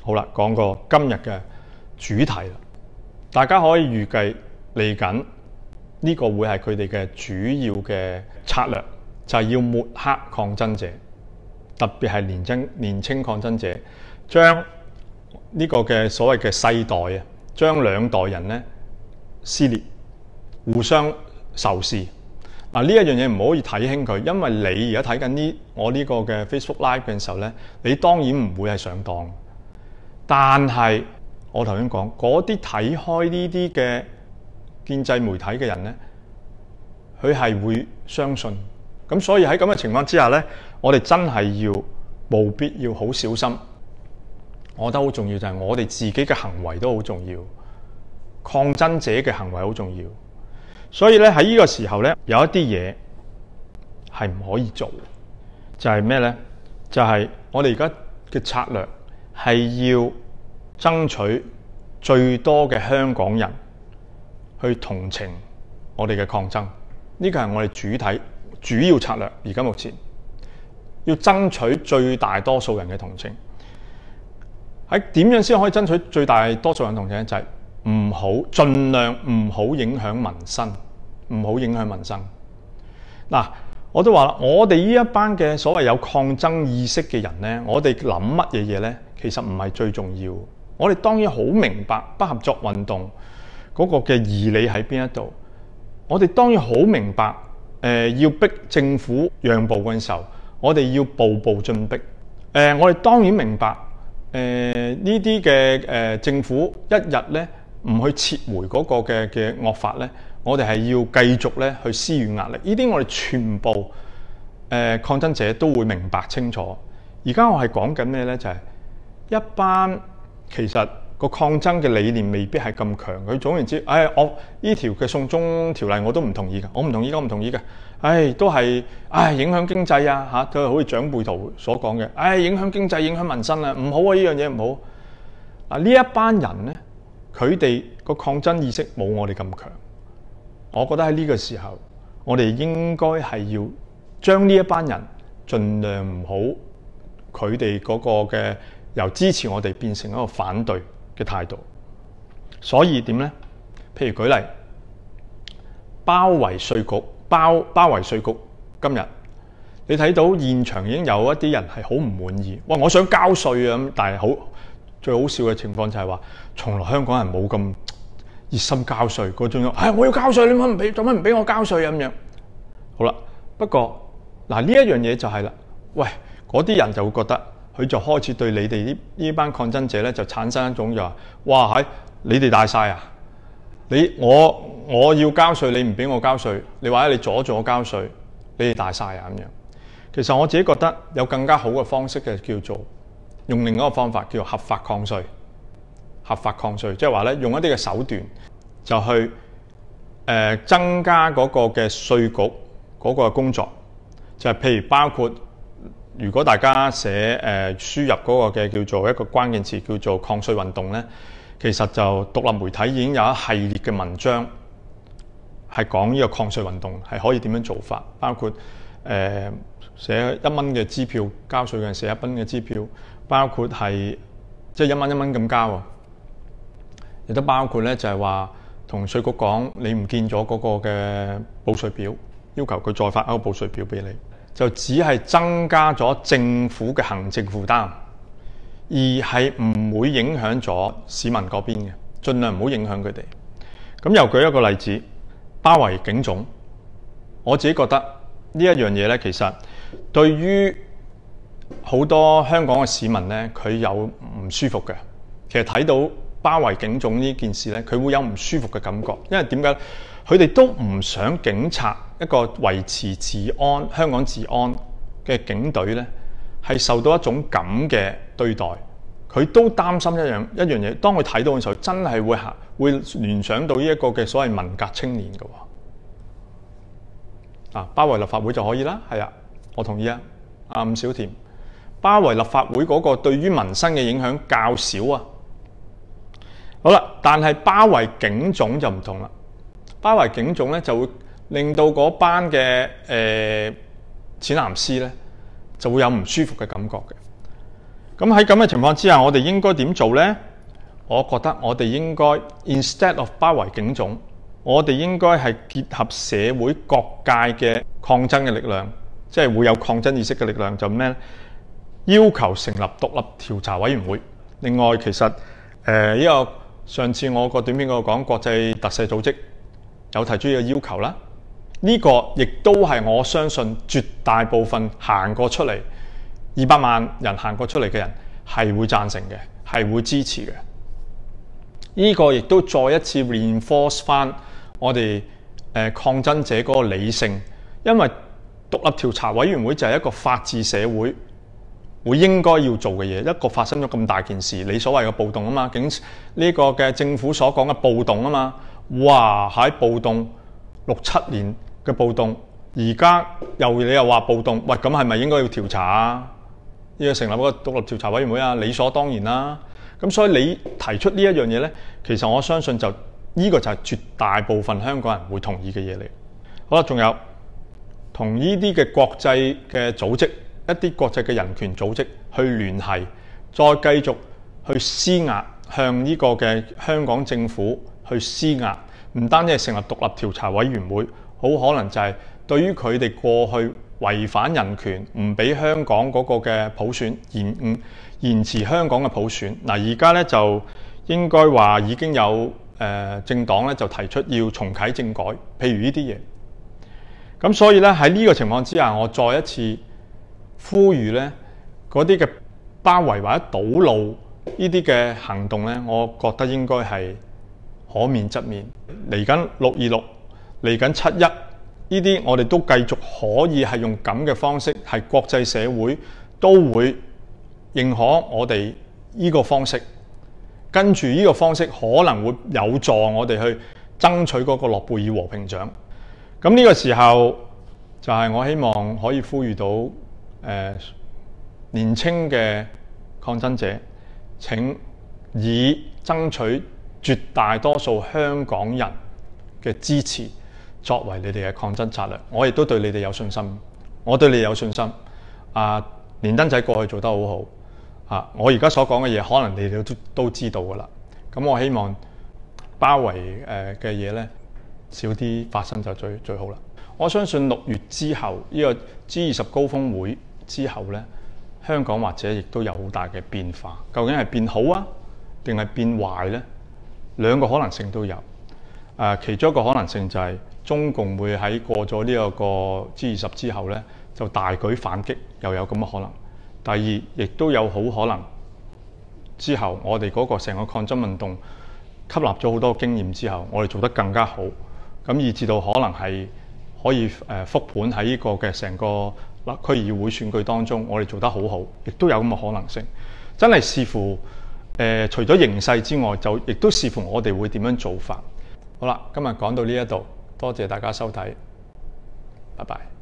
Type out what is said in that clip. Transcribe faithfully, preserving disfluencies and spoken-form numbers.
好啦，講個今日嘅主題啦，大家可以預計嚟緊呢個會係佢哋嘅主要嘅策略，就係要抹黑抗爭者，特別係年青年青抗爭者，將呢個嘅所謂嘅世代啊，將兩代人咧撕裂，互相仇視。嗱，呢一樣嘢唔可以睇輕佢，因為你而家睇緊呢我呢個嘅 Facebook Live 嘅時候咧，你當然唔會係上當。但係我頭先講嗰啲睇開呢啲嘅建制媒體嘅人咧，佢係會相信。咁所以喺咁嘅情況之下咧，我哋真係要務必要好小心。我覺得好重要就係我哋自己嘅行為都好重要，抗爭者嘅行為好重要。所以咧喺呢個時候咧，有一啲嘢係唔可以做，就係咩咧？就係、是、我哋而家嘅策略係要爭取最多嘅香港人去同情我哋嘅抗爭，呢個係我哋主體主要策略。而家目前要爭取最大多數人嘅同情，喺點樣先可以爭取最大多數人同情咧？就係、是唔好，盡量唔好影響民生，唔好影響民生。嗱，我都話啦，我哋呢一班嘅所謂有抗爭意識嘅人咧，我哋諗乜嘢嘢咧？其實唔係最重要。我哋當然好明白不合作運動嗰個嘅義理喺邊一度。我哋當然好明白，誒、呃、要逼政府讓步嘅時候，我哋要步步進逼。誒、呃，我哋當然明白，誒呢啲嘅誒政府一日咧，唔去撤回嗰個嘅嘅惡法咧，我哋係要繼續咧去施予壓力。呢啲我哋全部誒、呃、抗爭者都會明白清楚。而家我係講緊咩咧？就係、是、一班其實個抗爭嘅理念未必係咁強。佢總言之，誒、哎、我呢條嘅送中條例我都唔同意嘅，我唔同意，我唔同意嘅。誒、哎、都係，誒、哎、影響經濟啊嚇，都係好似長輩圖所講嘅，誒、哎、影響經濟、影響民生啊，唔好啊，呢樣嘢唔好。嗱，呢一班人咧，佢哋個抗爭意識冇我哋咁強。我覺得喺呢個時候，我哋應該係要將呢一班人盡量唔好佢哋嗰個嘅由支持我哋變成一個反對嘅態度。所以點咧？譬如舉例，包圍稅局，包包圍稅局。今日你睇到現場已經有一啲人係好唔滿意，哇！我想交稅啊咁，但係好最好笑嘅情況就係話，從來香港人冇咁熱心交稅嗰種，唉、哎，我要交稅，你乜唔俾？做乜唔俾我交稅咁樣？好啦，不過嗱呢一樣嘢就係、是、啦，喂，嗰啲人就會覺得佢就開始對你哋呢呢班抗爭者咧就產生一種就話，哇，係你哋大晒啊！你我我要交稅，你唔俾我交稅，你或者你阻住我交稅，你哋大晒啊咁樣。其實我自己覺得有更加好嘅方式嘅，叫做用另一個方法，叫做合法抗稅。合法抗稅，即係話咧，用一啲嘅手段就去誒、呃、增加嗰個嘅稅局嗰個工作，就係、是、譬如包括，如果大家寫誒、呃、輸入嗰個嘅叫做一個關鍵詞叫做抗稅運動咧，其實就獨立媒體已經有一系列嘅文章係講呢個抗稅運動係可以點樣做法，包括誒、呃、寫一蚊嘅支票交稅嘅人寫一蚊嘅支票，包括係即係一蚊一蚊咁交啊。亦都包括咧，就係話同稅局講，你唔見咗嗰個嘅報稅表，要求佢再發一個報稅表俾你，就只係增加咗政府嘅行政負擔，而係唔會影響咗市民嗰邊嘅，盡量唔好影響佢哋。咁又舉一個例子，包圍警總，我自己覺得呢一樣嘢咧，其實對於好多香港嘅市民咧，佢有唔舒服嘅。其實睇到包圍警總呢件事咧，佢會有唔舒服嘅感覺，因為點解？佢哋都唔想警察一個維持治安、香港治安嘅警隊咧，係受到一種咁嘅對待。佢都擔心一樣一樣嘢，當佢睇到嘅時候，真係會嚇會聯想到呢一個嘅所謂文革青年嘅喎。啊，包圍立法會就可以啦，係啊，我同意啊。啊，伍小甜，包圍立法會嗰個對於民生嘅影響較少啊。好啦，但係包圍警總就唔同啦。包圍警總咧，就會令到嗰班嘅誒、呃、淺藍絲咧，就會有唔舒服嘅感覺嘅。 咁喺咁嘅情況之下，我哋應該點做呢？我覺得我哋應該 instead of 包圍警總，我哋應該係結合社會各界嘅抗爭嘅力量，即係會有抗爭意識嘅力量，就咩呢？要求成立獨立調查委員會。另外，其實誒呢個上次我個短片嗰度講國際特赦組織有提出呢個要求啦。呢個亦都係我相信絕大部分行過出嚟二百萬人行過出嚟嘅人係會贊成嘅，係會支持嘅。呢個亦都再一次 reinforce 翻我哋誒抗爭者嗰個理性，因為獨立調查委員會就係一個法治社會會應該要做嘅嘢。一個發生咗咁大件事，你所謂嘅暴動啊嘛，警呢個嘅政府所講嘅暴動啊嘛，哇喺暴動六七年嘅暴動，而家又你又話暴動，喂咁係咪應該要調查啊？呢個成立一個獨立調查委員會啊，理所當然啦。咁所以你提出呢一樣嘢咧，其實我相信就呢個就係絕大部分香港人會同意嘅嘢嚟。好啦，仲有同呢啲嘅國際嘅組織，一啲國際嘅人權組織去聯繫，再繼續去施壓，向呢個嘅香港政府去施壓。唔單止係成立獨立調查委員會，好可能就係對於佢哋過去違反人權，唔俾香港嗰個嘅普選延誤、延遲香港嘅普選。嗱，而家咧就應該話已經有誒、呃、政黨咧就提出要重啟政改，譬如呢啲嘢。咁所以咧喺呢個情況之下，我再一次呼籲咧嗰啲嘅包圍或者堵路呢啲嘅行動咧，我覺得應該係可免則免。嚟緊六二六，嚟緊七一，呢啲我哋都繼續可以係用咁嘅方式，係國際社會都會認可我哋呢個方式。跟住呢個方式可能會有助我哋去爭取嗰個諾貝爾和平獎。咁呢個時候就係我希望可以呼籲到誒、呃、年青嘅抗爭者，請以爭取絕大多數香港人嘅支持作為你哋嘅抗爭策略。我亦都對你哋有信心，我對你哋有信心。啊，連登仔過去做得好好。啊，我而家所講嘅嘢，可能你哋都都知道噶啦。咁我希望包圍誒嘅嘢咧少啲發生就最最好啦。我相信六月之後呢個 G 二十高峰會之後咧，香港或者亦都有好大嘅變化。究竟係變好啊，定係變壞咧？兩個可能性都有。誒，其中一個可能性就係中共會喺過咗呢一個 G 二十之後咧，就大舉反擊，又有咁嘅可能。第二，亦都有好可能之後，我哋嗰個成個抗爭運動吸納咗好多經驗之後，我哋做得更加好，咁以至到可能係可以誒復盤喺呢個嘅成個區議會選舉當中，我哋做得好好，亦都有咁嘅可能性。真係視乎誒、呃，除咗形勢之外，就亦都視乎我哋會點樣做法。好啦，今日講到呢一度，多謝大家收睇，拜拜。